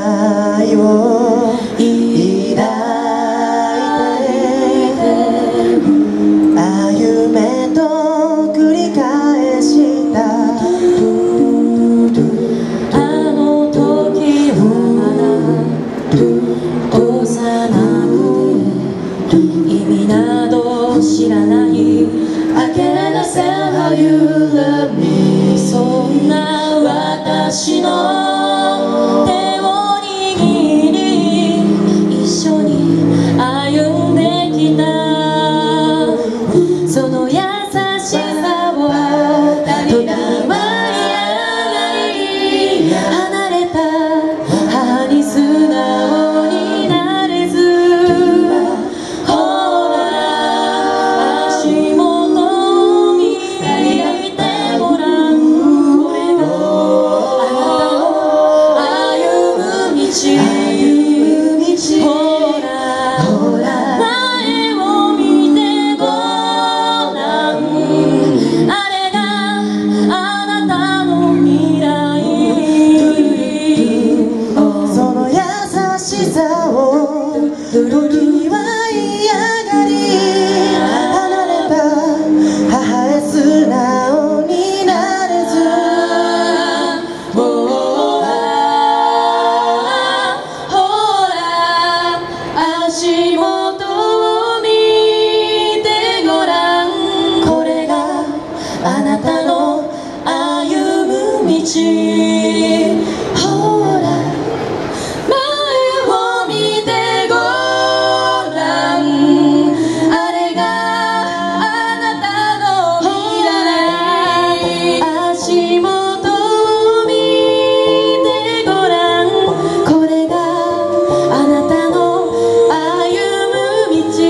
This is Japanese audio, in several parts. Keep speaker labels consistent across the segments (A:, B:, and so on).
A: 愛を抱いて歩めと繰り返した
B: あの時はまだ幼くて意味など知らない I can't understand how you love me そんな私の手を握り一緒に歩んできたその優しさを時は嫌がり離れた母に素直になれずほら足元を見てごらんこれがあなたの歩む道ほら前を見てごらんあれがあなたの未来
A: その優しさを時は嫌がり離れた母へ素直になれず
B: ほら足元を見てごらんこれがあなたの歩む道ほら前を見てごらんあれがあなたの未来足元を見てごらんこれがあなたの歩む道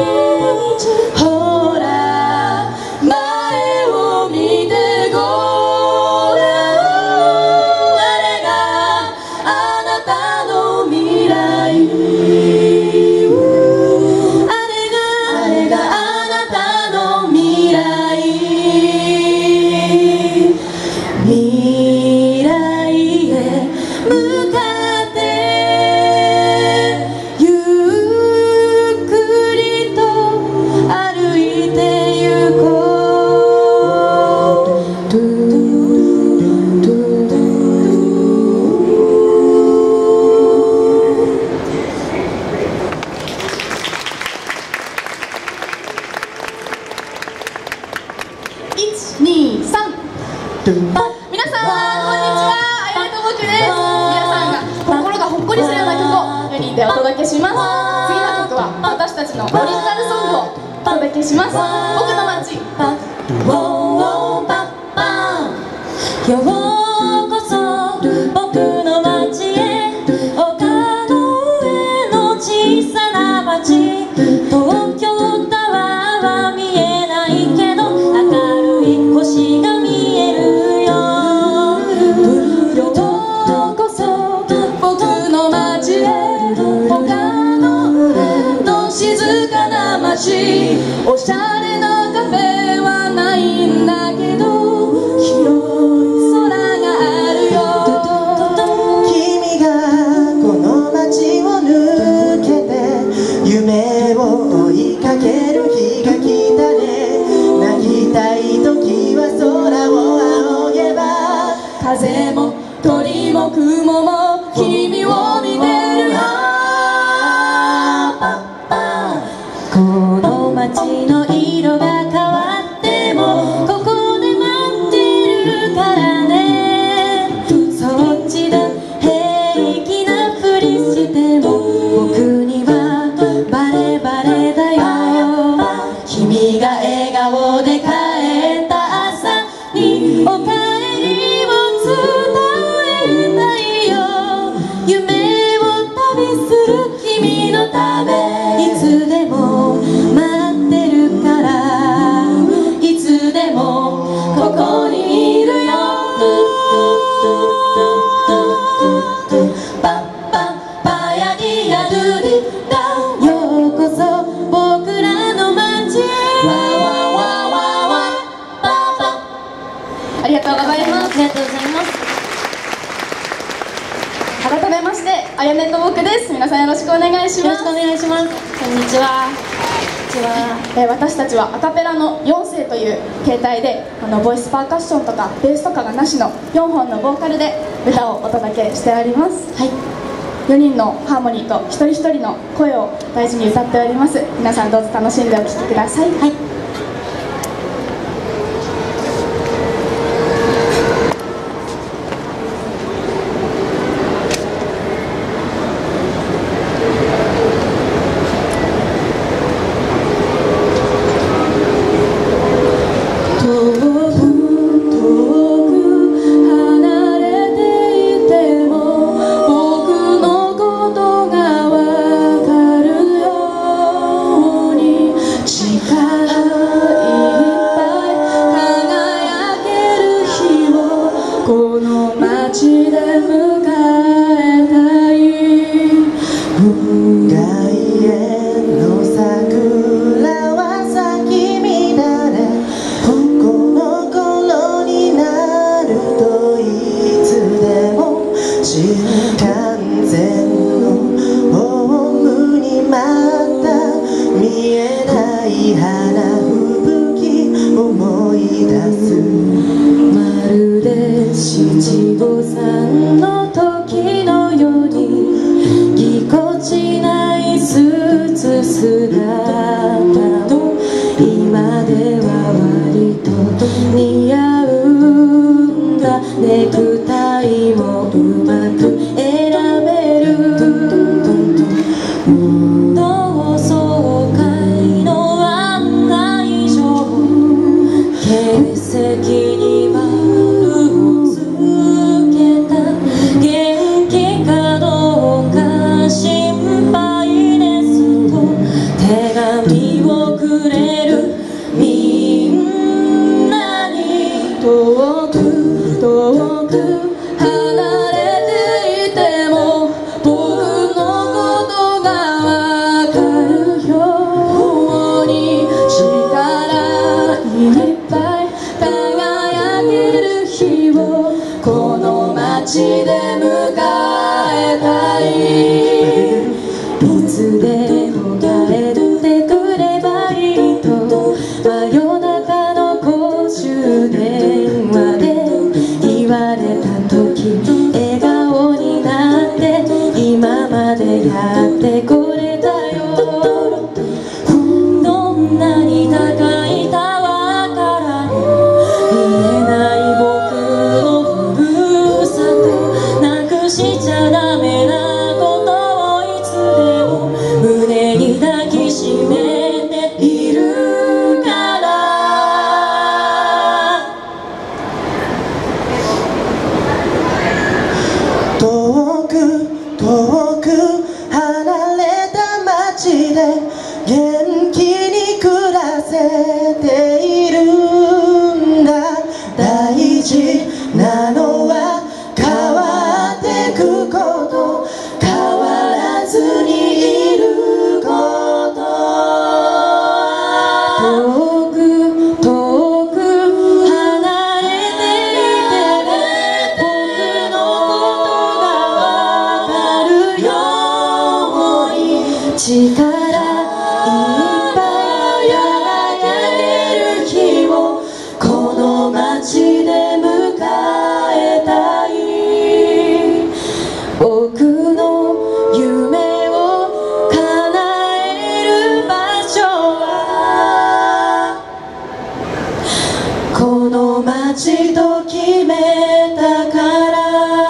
B: ほら前を見てごらんあれがあなたの未来あれがあなたの未来未来へ向かってゆっくりと歩いてゆこう1、2、3皆さんこんにちはあやねともくです皆さんが心がほっこりするような曲を4人でお届けします次の曲は私たちのオリジナルソングをお届けします僕の街ようこそ僕の街へ丘の上の小さな街東京タワーは見えないけど明るい星が見えるよようこそ僕の街へ丘の上の静かな街おしゃれなカフェはないんだけど広い空があるよ
A: 君がこの街を抜けて夢を追いかける日が来たね泣きたい時は空を仰げば
B: 風も鳥も雲も君を見てるよこの街の色が変わってもここで待ってるからねそっちだ平気なふりしても僕にはバレバレだよ君が笑顔で帰った朝におかえりを伝えたいよ夢を旅する君のためいつでも待ってるからいつでもここにいるよパッパッパヤギヤドゥディダようこそ僕らの街へわわわわわパパありがとうございます。ありがとうございます。改めまして
C: あやめと僕です。皆さんよろしくお願いします。
B: よろしくお願いします。こんにちは。
C: 私たちはアカペラの4世という形態でボイスパーカッションとかベースとかがなしの4本のボーカルで歌をお届けしております。はい、4人のハーモニーと一人一人の声を大事に歌っております。皆さんどうぞ楽しんでお聴きください。はい。
B: 七五三の時のようにぎこちないスーツ姿と今では割と似合うんだ。ネクタイもうまく選べる。同窓会の案内状欠席に遠く離れていても僕のことがわかるように力いっぱい輝ける日をこの街で迎えたい。いつでも帰ってくればいいと真夜中の公衆電話で言われた時笑顔になって今までやってこれたよ。どんなに高いタワーからも見えない僕のふるさとなくしちゃダメなことをいつでも胸に抱きしめているから。
A: 遠く離れた街で元気に暮らせているんだ。大事なのは変わってくこと、変わらずにいること。
B: 遠く離れていても僕のことがわかるように力いっぱい輝ける日をこの街で迎えたい。僕の夢を叶える場所はこの街と決めたから。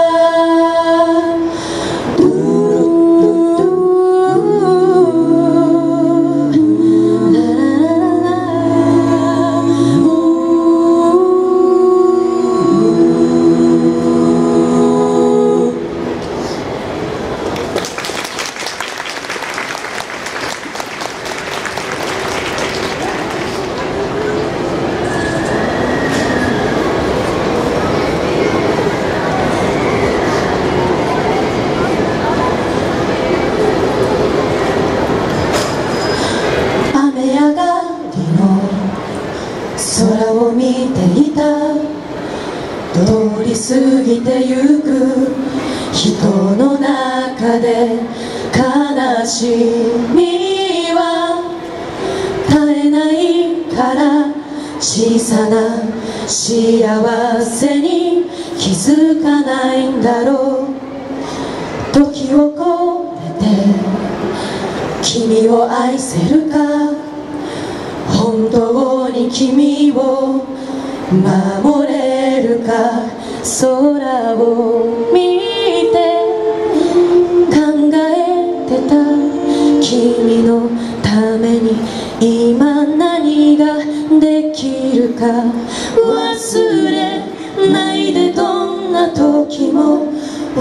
B: 空を見ていた通り過ぎてゆく人の中中で悲しみは絶えないから小さな幸せに気づかないんだろう。時を超えて君を愛せるか、本当に君を守れるか。空を見て考えてた君のために今何ができるか。忘れないでどんな時もきっ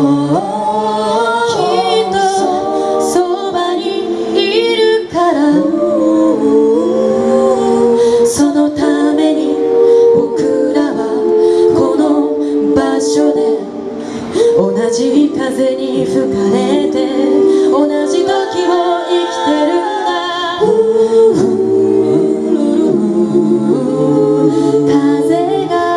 B: とそばにいるから。そのために僕らはこの場所で同じ風に吹かれて同じ時を生きてるんだ。風が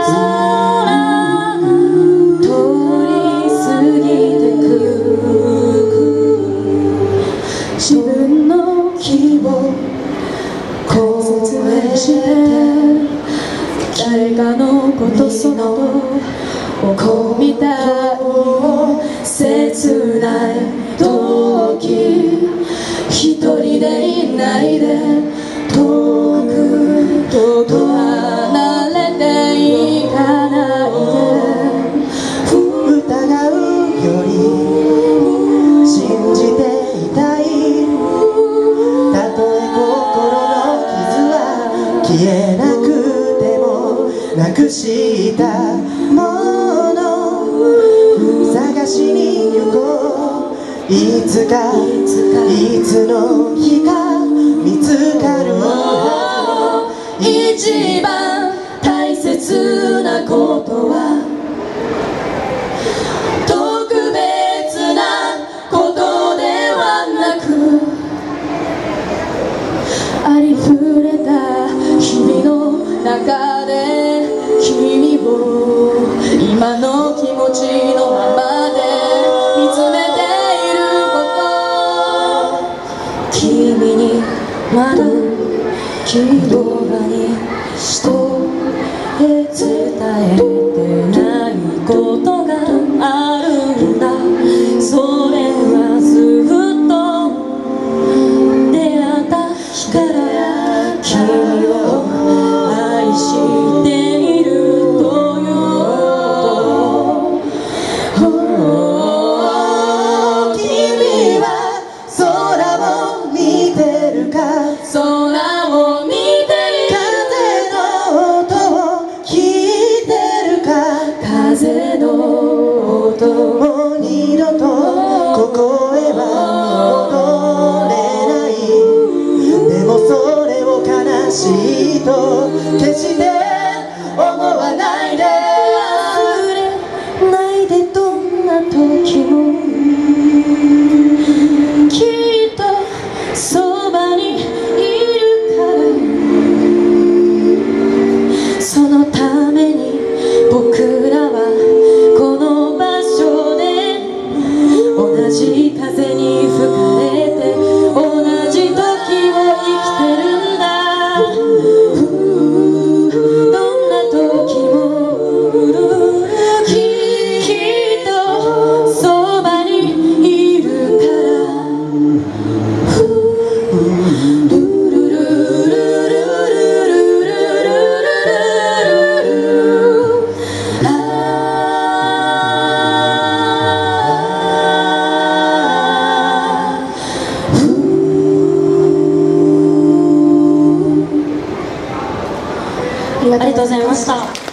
B: 通り過ぎてく自分の気を超えて誰かのことそのこうみたい切ない時一人でいないで遠く離れていかないで。
A: 疑うより信じていたい。たとえ心の傷は消えなくてもなくしたもの探しに行こう。いつかいつの日か見つかるはず。
B: 一番大切なことは特別なことではなくありふれた日々の中で君を今の気持ちのままで見つめていること。君にまだ希望に一重伝えてないことがあるんだ。それはずっと出会った日から君を愛しているということ。
A: 君は空を見てるか。
B: 空を見ている。
A: 風の音を聞いてるか。
B: 風の音
A: もう二度とここへは戻れない。でもそれを悲しいと決して思わないで。
B: 忘れないでどんな時もきっとそばにいるから。そのために僕らはこの場所で同じ風に吹かれて同じ時を生きてるんだ。どんな時もきっとそばにいるから。ルルルルルルルルルルルありがとうございました。